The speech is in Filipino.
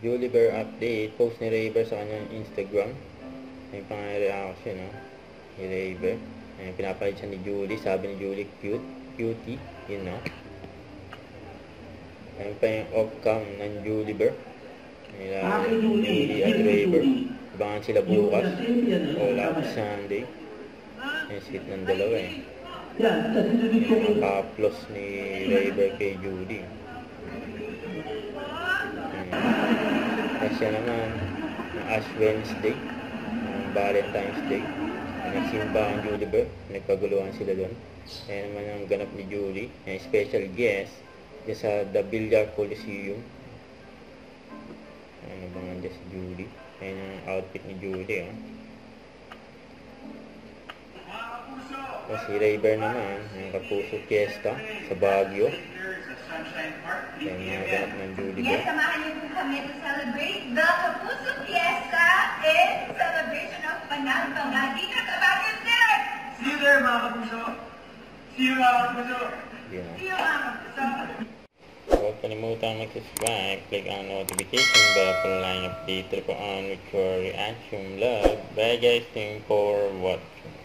Juliever update. Post ni Rayver sa kanyang Instagram. May pang-reaction, no? Ni Rayver. Pinapalit siya ni Julie. Sabi ni Julie, cute. Cutie. Yun, no? Ayun pa yung off-cam ng Juliever. Julie at Rayver. Abangan sila bukas. All out Sunday. Yung sweet ng dalawa, eh. Yung ka-plus ni Rayver kay Julie. Kasi naman, Ash Wednesday, Valentine's Day, nagsimba ang Juliever, nagpaguluhan sila doon. Kaya naman ang ganap ni Julie, special guest dyan sa The Villar Coliseum. Ano ba nga dyan si Julie? Ayan ang outfit ni Julie, oh. Tapos si Rayver naman, ang Kapuso Fiesta sa Baguio. Yan mga ganap ng Julie. Yes, samahan niyo po kami to celebrate the Kapuso Fiesta in celebration of Panagpanga dito sa Baguio City! See you there, mga kapuso! See you, mga kapuso! See you, mga kapuso! Huwag kalimutan mag-subscribe, click ang notification bell para lang update po on with your reaction vlog. Bye guys, thank you for watching.